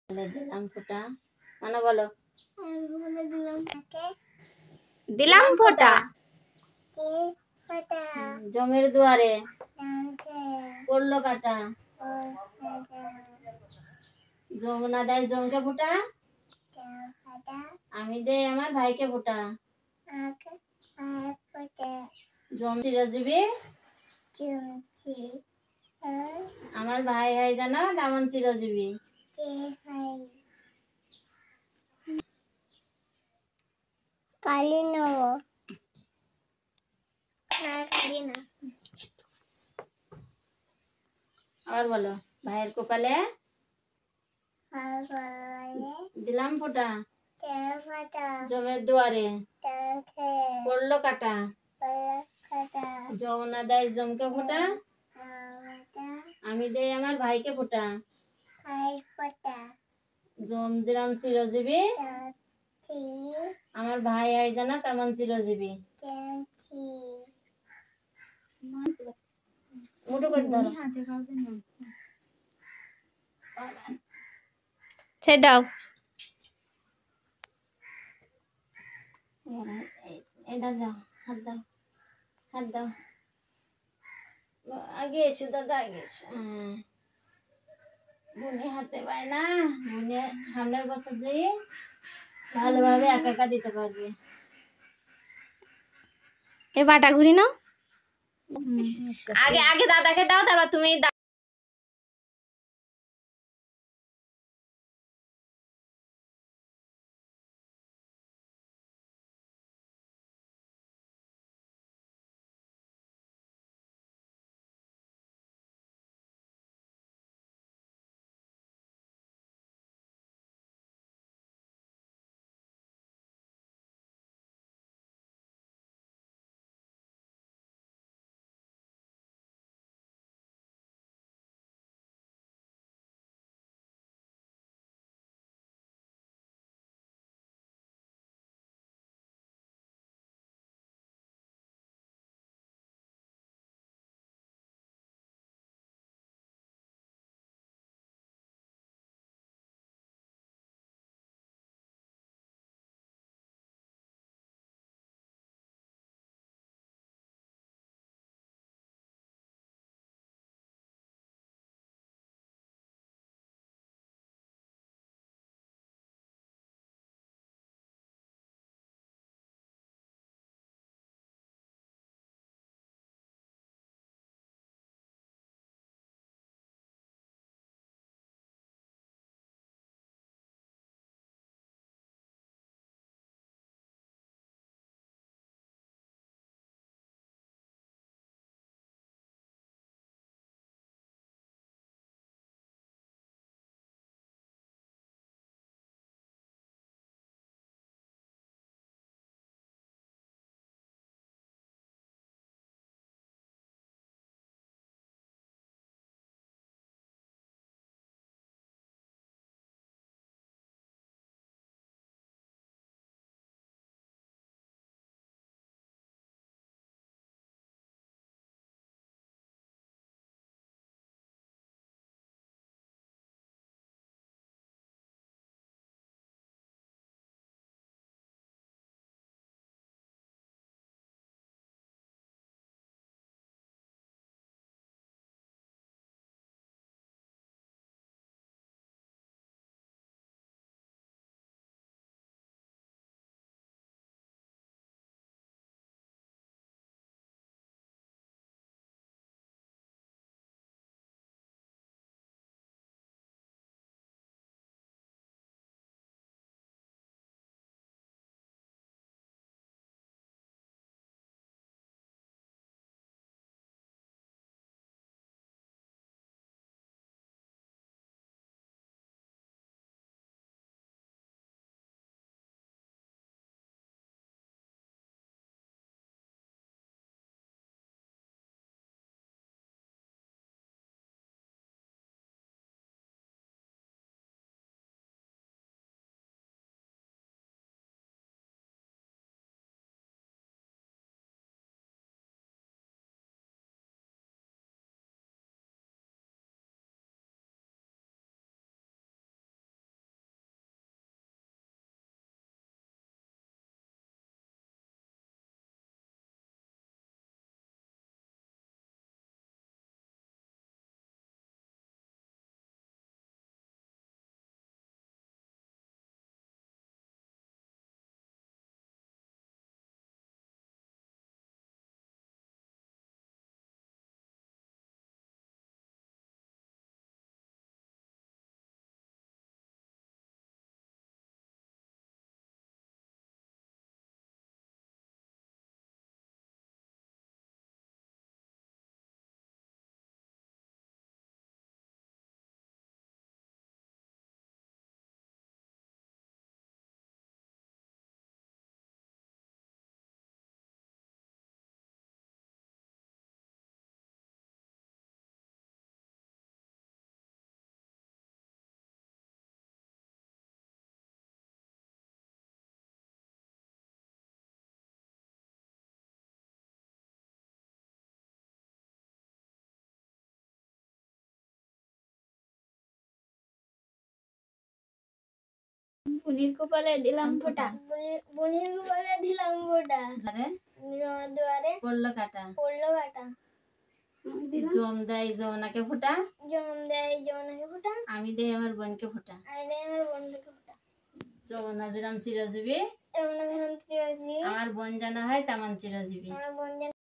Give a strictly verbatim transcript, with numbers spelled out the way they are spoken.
দিলাম ফোঁটা, মানে বলো দিলাম ফোঁটা জমের দুয়ারে পড়লো কাটা, যমুনা দেয় জমকে ফোঁটা, আমি দেই আমার ভাইকে ফোঁটা। জম চিরজীবী আমার ভাই হয় যেন তেমন চিরজীবী। কালি নেব না। আবার বলো ভাইয়ের কপালে দিলাম ফোঁটা, জমের দুয়ারে পড়লো কাটা, যমুনা দেয় জমকে ফোঁটা, আমি দেই আমার ভাইকে ফোঁটা। জম যেরম চিরজীবী আমার ভাই হয় যেন তেমন চিরজীবী। মুঠো করে ধরো, সেটাও এটা দাও, হাত দাও, হাত দাও, আগে এসো দাদা, আগে এসো। হ্যাঁ, বুনি হাতে পায় না, বুনি সামনের বছর যেয়ে ভালোভাবে একা একা দিতে পারবে। এই বাটা ঘুরি নাও, আগে আগে দাদাকে দাও, তারপর তুমি। বুনির কপালে দিলাম ফোঁটা বুনির কপালে দিলাম ফোঁটা যারে দুয়ারে পড়লো কাটা পড়লো কাটা জম দেয় যমুনাকে ফোঁটা জম দেয় যমুনাকে ফোঁটা আমি দেই আমার বোনকে ফোঁটা আমি দেয় আমার বোনকে ফোঁটা যমুনা যেরম চিরজীবী যমুনা ধরম চিরজীবী আমার বোন জানা হয় তেমন চিরজীবী আমার বোন যেন